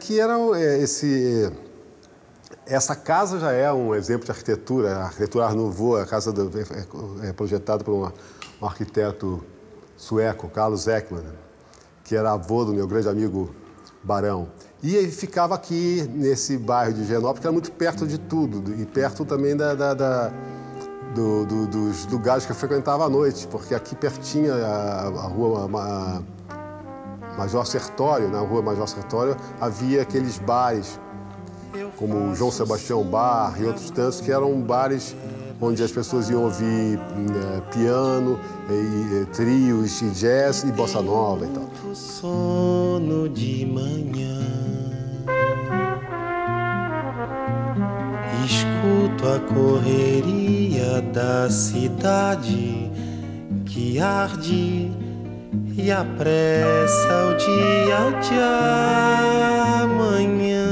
aqui era essa casa já é um exemplo de arquitetura. A arquitetura Art Nouveau, a casa é projetada por um arquiteto sueco, Carlos Ekman, que era avô do meu grande amigo Barão. E ele ficava aqui, nesse bairro de Higienópolis, que era muito perto de tudo, e perto também dos lugares que eu frequentava à noite, porque aqui pertinho a rua Major Sertório, na rua Major Sertório, havia aqueles bares, como o João Sebastião Bar e outros tantos, que eram bares onde as pessoas iam ouvir piano, trios, e jazz e bossa nova e tal. Sono de manhã, escuto a correria da cidade que arde e apressa o dia de amanhã.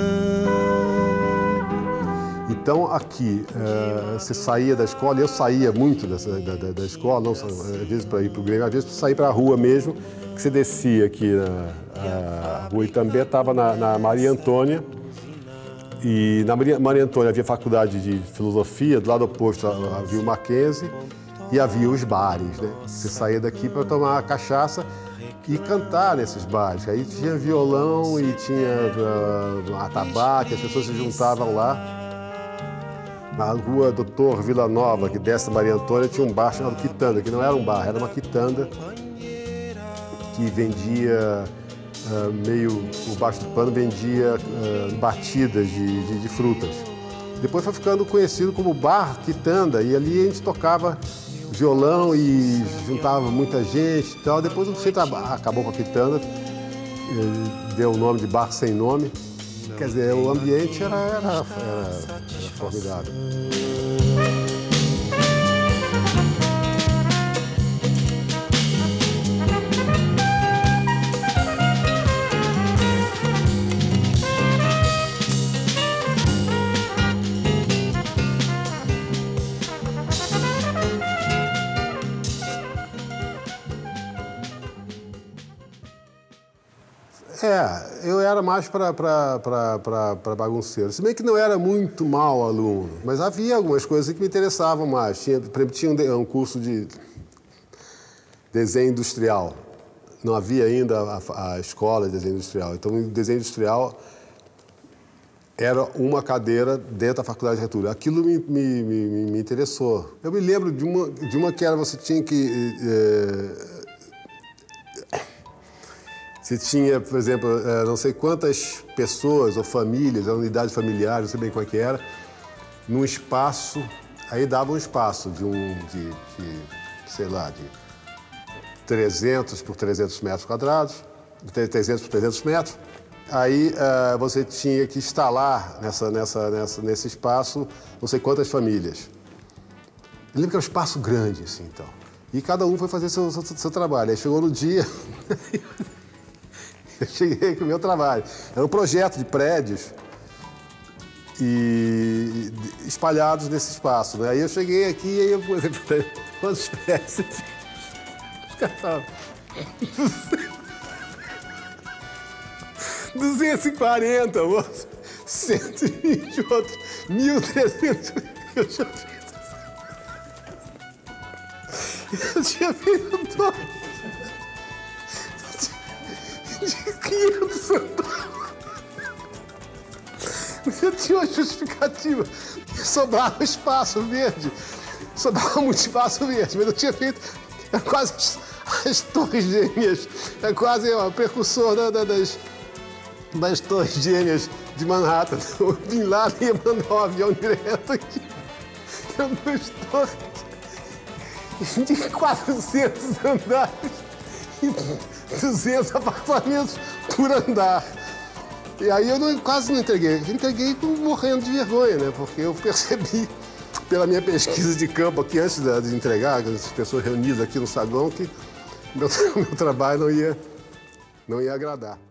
Então, aqui, você saía da escola, e eu saía muito da escola, não, às vezes para ir para o Grêmio, às vezes para sair para a rua mesmo, que você descia aqui na rua Itambé, estava na Maria Antônia, e na Maria Antônia havia faculdade de filosofia, do lado oposto havia o Mackenzie, e havia os bares, né? Você saía daqui para tomar cachaça e cantar nesses bares. Aí tinha violão e tinha atabaque, as pessoas se juntavam lá. Na rua Doutor Vila Nova, que desce da Maria Antônia, tinha um bar chamado Quitanda, que não era um bar, era uma quitanda que vendia, meio por baixo do pano, vendia batidas de frutas. Depois foi ficando conhecido como Bar Quitanda, e ali a gente tocava violão e juntava muita gente e tal. Depois o centro acabou com a quitanda, deu o nome de Bar Sem Nome. Quer dizer, o ambiente era formidável. Eu era mais para bagunceiro. Se bem que não era muito mau aluno, mas havia algumas coisas que me interessavam mais. Tinha um curso de desenho industrial. Não havia ainda a escola de desenho industrial. Então, o desenho industrial era uma cadeira dentro da faculdade de arquitetura. Aquilo me interessou. Eu me lembro de uma que era você tinha que... Você tinha, por exemplo, não sei quantas pessoas ou famílias, a unidade familiar, não sei bem qual que era, num espaço, aí dava um espaço de 300 por 300 metros quadrados, 300 por 300 metros. Aí você tinha que instalar nesse espaço não sei quantas famílias. Eu lembro que era um espaço grande, assim, então. E cada um foi fazer seu trabalho. Aí chegou no dia... Eu cheguei com o meu trabalho. Era um projeto de prédios e espalhados nesse espaço, né? Aí eu cheguei aqui e aí eu perguntei quantos prédios? Os caras estavam... 240, outros 120, outros 1.300. Eu tinha feito dois. De 500 andares. Eu tinha uma justificativa. Sobrava espaço verde. Sobrava muito espaço verde, mas eu tinha feito quase as torres gêmeas. É quase o precursor das torres gêmeas de Manhattan. O Bin Laden ia mandar um avião direto aqui. Eram duas torres de 400 andares. 200 apartamentos por andar. E aí eu quase não entreguei. Entreguei morrendo de vergonha, né? Porque eu percebi, pela minha pesquisa de campo aqui, antes de entregar, as pessoas reunidas aqui no saguão, que meu trabalho não ia agradar.